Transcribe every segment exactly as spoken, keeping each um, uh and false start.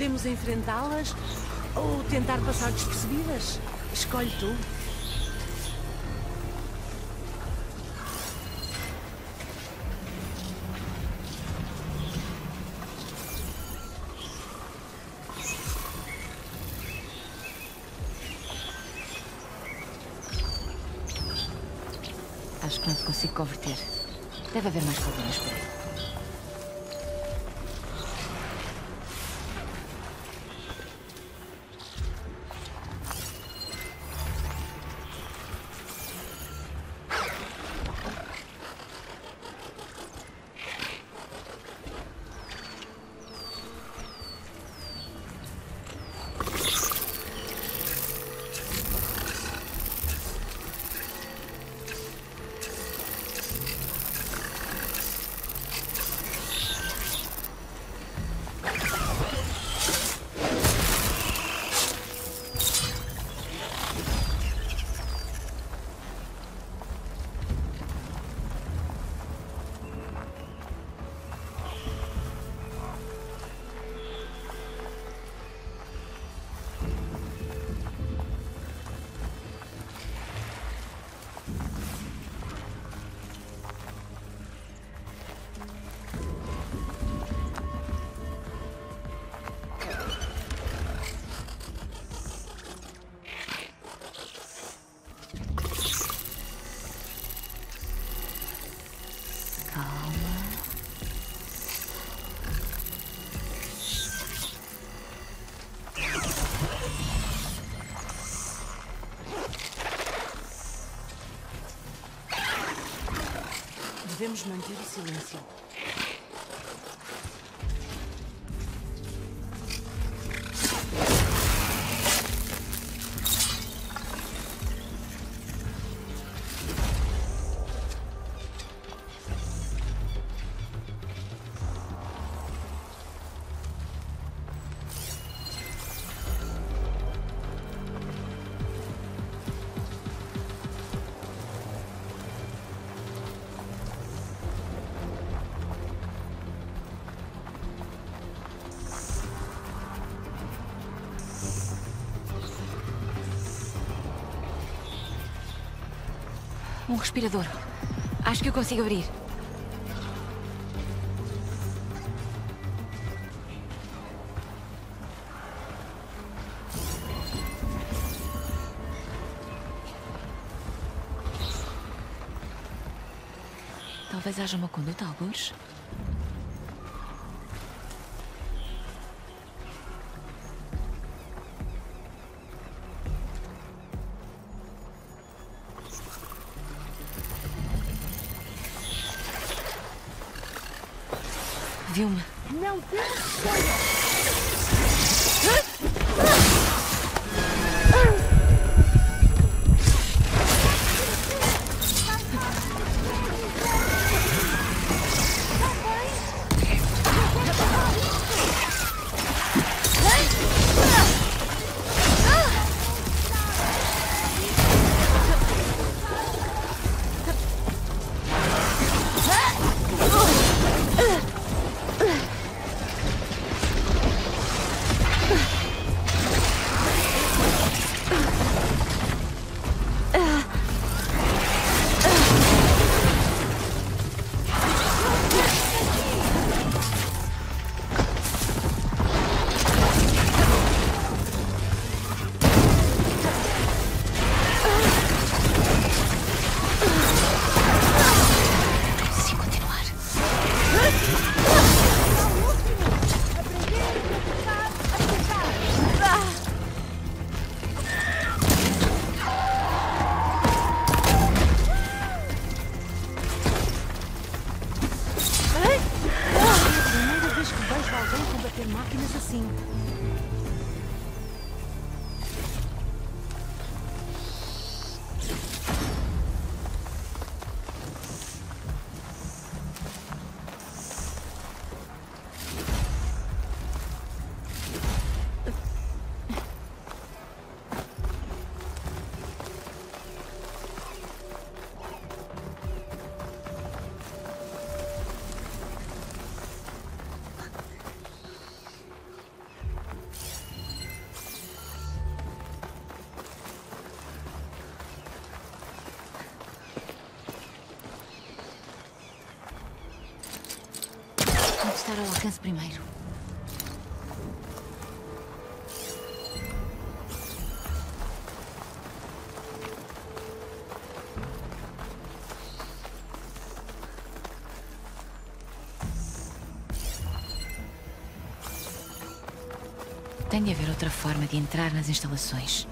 Podemos enfrentá-las ou tentar passar despercebidas. Escolhe tu. Acho que não te consigo converter. Deve haver mais colônias por aí. Devemos manter o silêncio. Um respirador. Acho que eu consigo abrir. Talvez haja uma conduta, algures? Viu-me. Não temos escolha! ao alcance primeiro. Tem de haver outra forma de entrar nas instalações.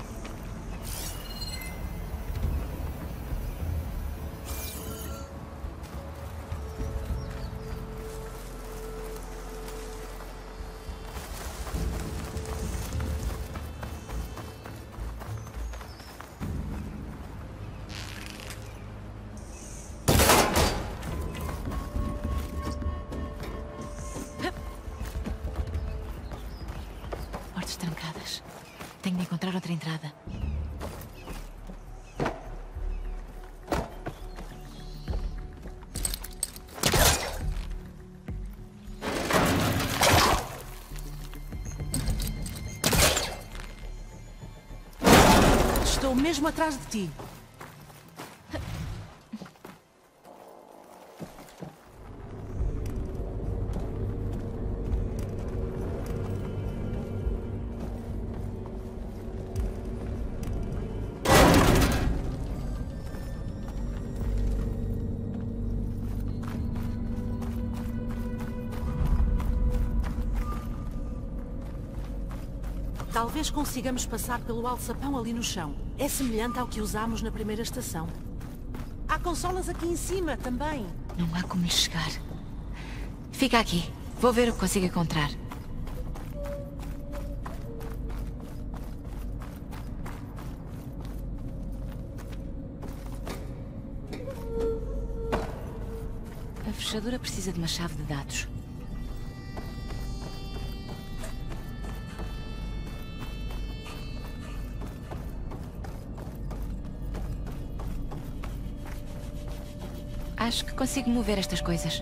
Trancadas. Tenho de encontrar outra entrada. Estou mesmo atrás de ti. Talvez consigamos passar pelo alçapão ali no chão. É semelhante ao que usámos na primeira estação. Há consolas aqui em cima também. Não há como lhe chegar. Fica aqui. Vou ver o que consigo encontrar. A fechadura precisa de uma chave de dados. Acho que consigo mover estas coisas.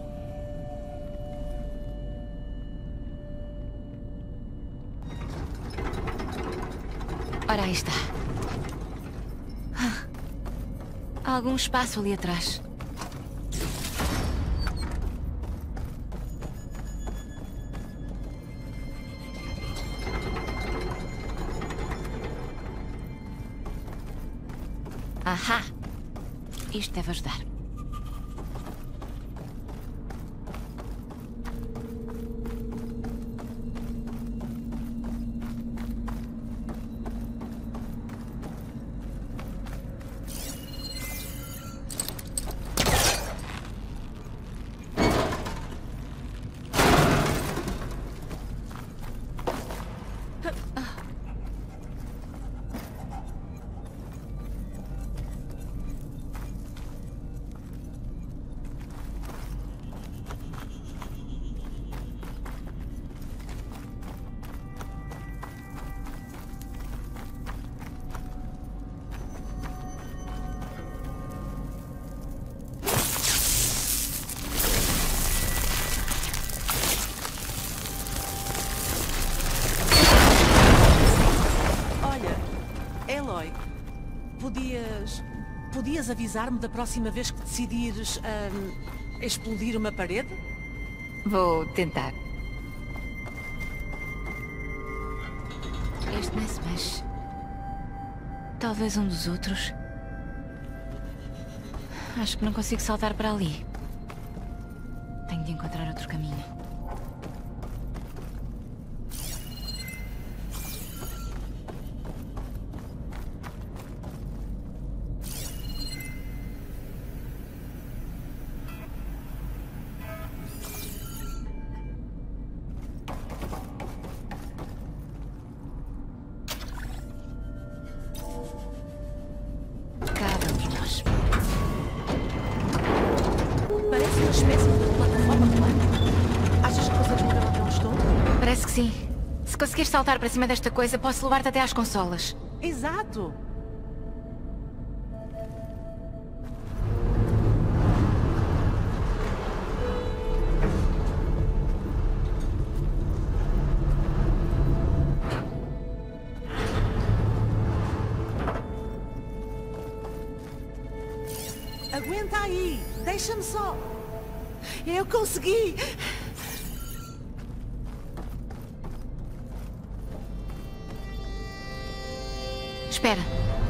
Ora, aí está. Há algum espaço ali atrás. Ahá! Isto deve ajudar. Podias... Podias avisar-me da próxima vez que decidires... hum, explodir uma parede? Vou tentar. Este não se mexe. Talvez um dos outros. Acho que não consigo saltar para ali. Tenho de encontrar outro caminho. Parece uma espécie de plataforma plana. Achas que consegues mover até onde estou? Parece que sim. Se conseguires saltar para cima desta coisa, posso levar-te até às consolas. Exato! Aguenta aí! Deixa-me só! Eu consegui! Espera.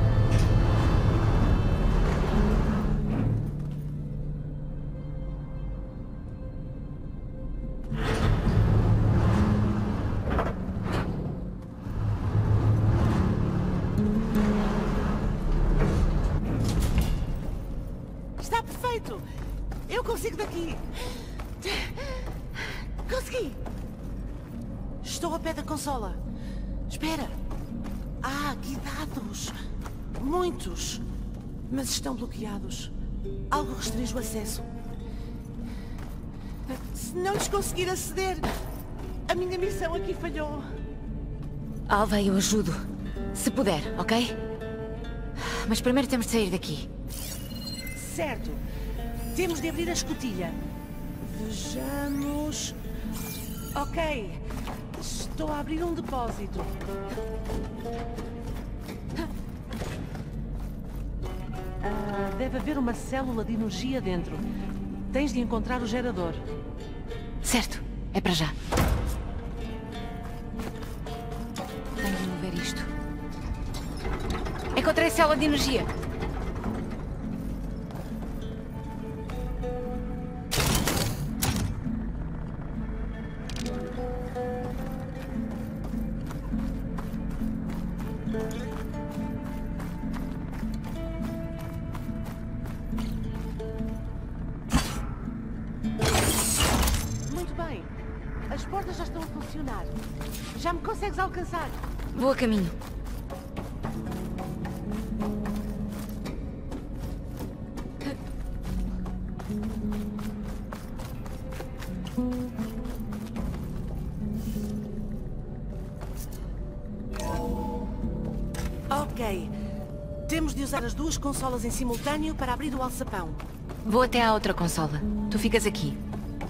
Está perfeito! Eu consigo daqui! Consegui! Estou ao pé da consola. Espera! Há aqui dados! Muitos! Mas estão bloqueados. Algo restringe o acesso. Se não lhes conseguir aceder, a minha missão aqui falhou. Alva, eu ajudo. Se puder, ok? Mas primeiro temos de sair daqui. Certo. Temos de abrir a escotilha. Vejamos... Ok. Estou a abrir um depósito. Ah, deve haver uma célula de energia dentro. Tens de encontrar o gerador. Certo. É para já. Tenho de mover isto. Encontrei a célula de energia. Muito bem. As portas já estão a funcionar. Já me consegues alcançar? Vou a caminho. Ok. Temos de usar as duas consolas em simultâneo para abrir o alçapão. Vou até à outra consola. Tu ficas aqui.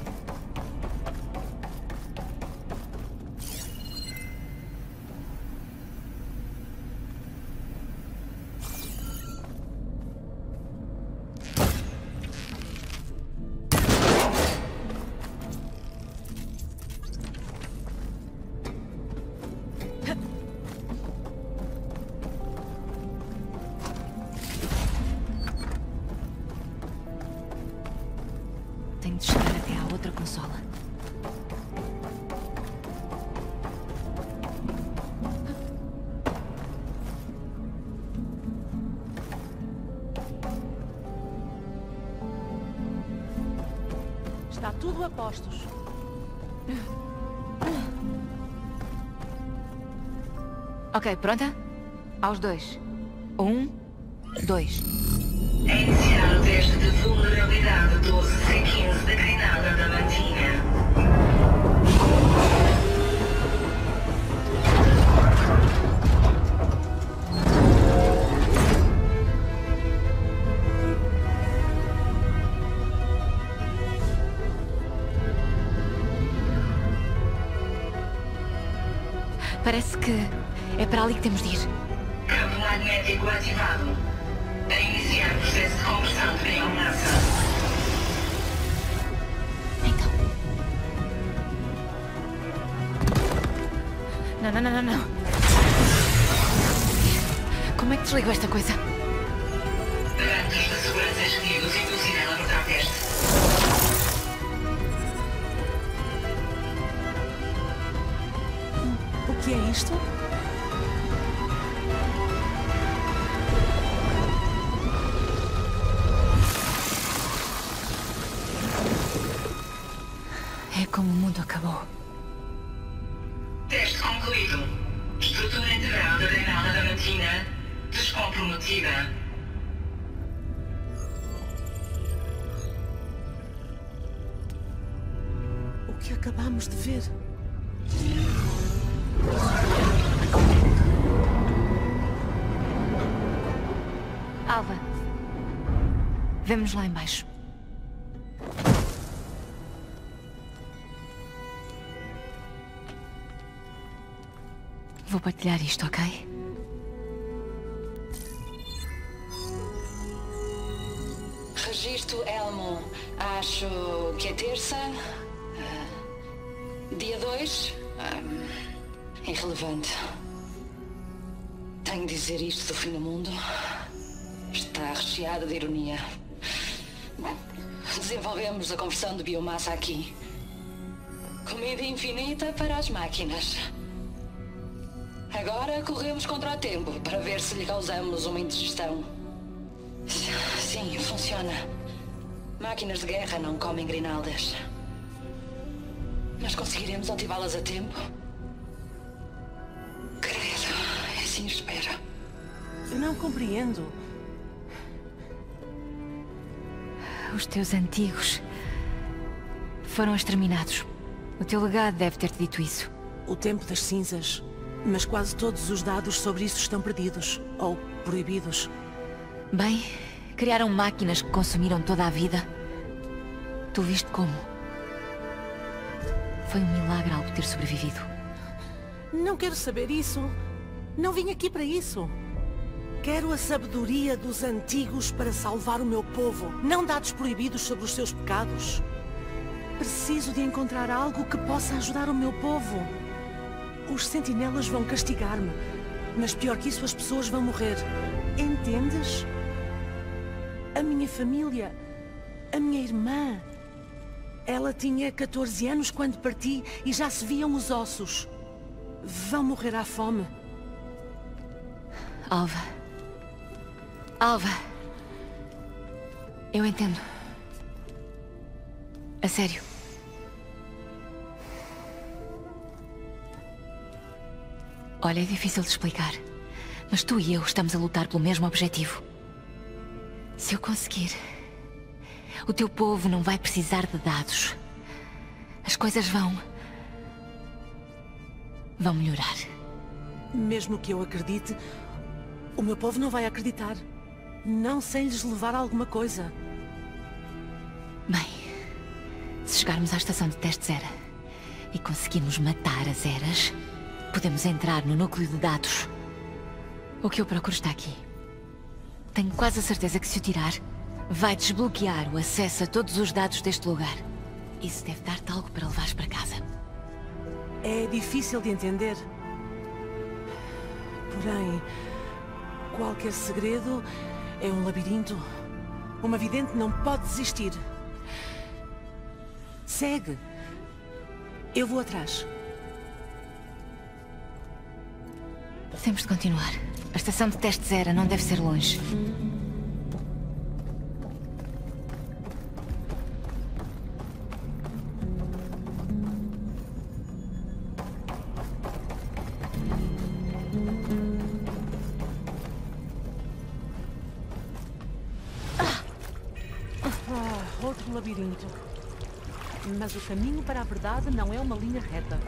Tenho de chegar até à outra consola. Está tudo a postos. Ok, pronta? Aos dois. Um, dois. É iniciar o teste de vulnerabilidade doze C quinze da Granada da Mantinha. Parece que é para ali que temos de ir. Campo magnético ativado. A iniciar processo de conversão de biomassa. Então. Não, não, não, não, não. Como é que desligo esta coisa? Garantos de segurança executivos induzir ela no teste. O que é isto? É como o mundo acabou. Teste concluído. Estrutura integral da Granada da Mantinha descomprometida. O que acabamos de ver? Alva. Vemo-nos lá embaixo. Vou partilhar isto, ok? Registro Elmo. Acho que é terça. ah, dia dois. irrelevante. Tenho de dizer isto do fim do mundo. Está recheado de ironia. Desenvolvemos a conversão de biomassa aqui. Comida infinita para as máquinas. Agora corremos contra o tempo para ver se lhe causamos uma indigestão. Sim, funciona. Máquinas de guerra não comem grinaldas. Mas conseguiremos ativá-las a tempo? Credo, assim espero. Não compreendo. Os teus antigos foram exterminados. O teu legado deve ter-te dito isso. O tempo das cinzas. Mas quase todos os dados sobre isso estão perdidos. Ou proibidos. Bem, criaram máquinas que consumiram toda a vida. Tu viste como? Foi um milagre algo ter sobrevivido. Não quero saber isso. Não vim aqui para isso. Quero a sabedoria dos antigos para salvar o meu povo. Não dados proibidos sobre os seus pecados. Preciso de encontrar algo que possa ajudar o meu povo. Os sentinelas vão castigar-me. Mas pior que isso, as pessoas vão morrer. Entendes? A minha família... A minha irmã... Ela tinha catorze anos quando parti e já se viam os ossos. Vão morrer à fome. Alva. Alva. Eu entendo. A sério. Olha, é difícil de explicar. Mas tu e eu estamos a lutar pelo mesmo objetivo. Se eu conseguir... O teu povo não vai precisar de dados. As coisas vão... vão melhorar. Mesmo que eu acredite, o meu povo não vai acreditar. Não sem lhes levar alguma coisa. Bem, se chegarmos à estação de teste Zera e conseguirmos matar as Eras, podemos entrar no núcleo de dados. O que eu procuro está aqui. Tenho quase a certeza que se o tirar, vai desbloquear o acesso a todos os dados deste lugar. Isso deve dar-te algo para levares para casa. É difícil de entender. Porém, qualquer segredo é um labirinto. Uma vidente não pode desistir. Segue. Eu vou atrás. Temos de continuar. A estação de teste Zera não deve ser longe. Outro labirinto. Mas o caminho para a verdade não é uma linha reta.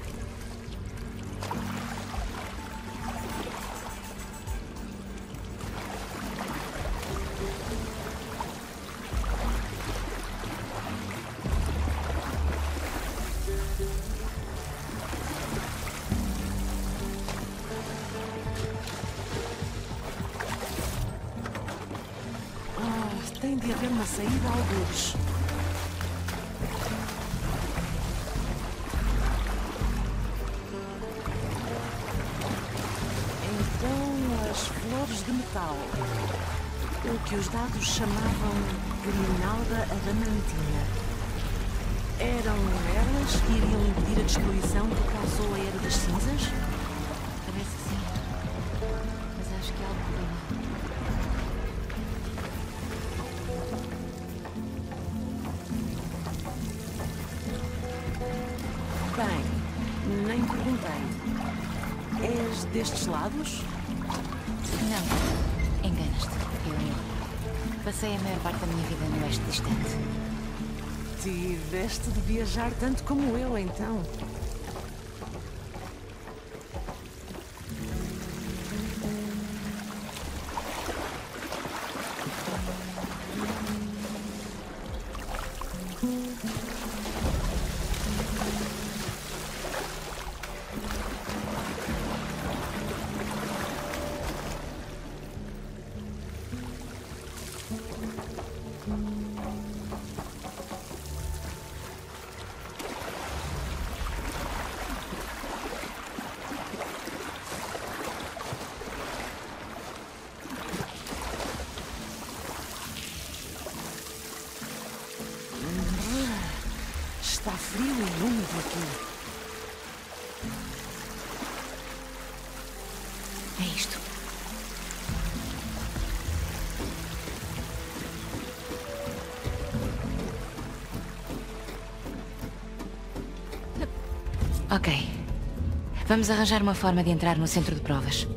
Ah, tem de haver uma saída a algures. De metal, o que os dados chamavam Grinalda Adamantina. Eram elas que iriam impedir a destruição que causou a Era das Cinzas? Parece que sim. Mas acho que algo correu mal. Bem, nem perguntei. És destes lados? Não, enganas-te. Eu não. Passei a maior parte da minha vida no oeste distante. Tiveste de viajar tanto como eu, então. Está frio e úmido aqui. É isto. Ok. Vamos arranjar uma forma de entrar no centro de provas.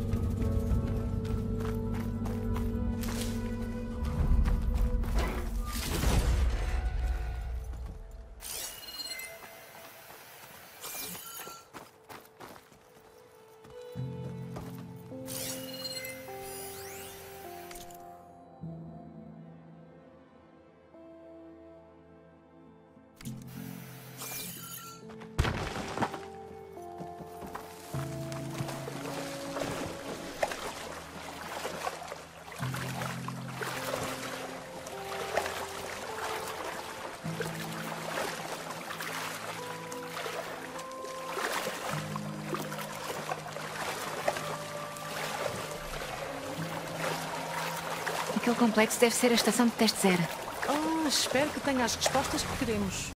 Aquele complexo deve ser a estação de teste zero. Oh, espero que tenha as respostas que queremos.